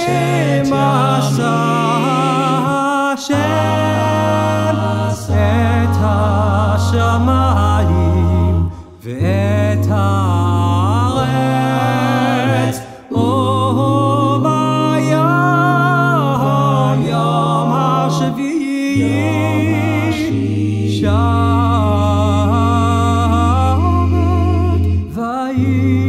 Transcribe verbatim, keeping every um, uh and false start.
עשה השם את השמיים ואת הארץ וביום יום השביעי שבת ויהי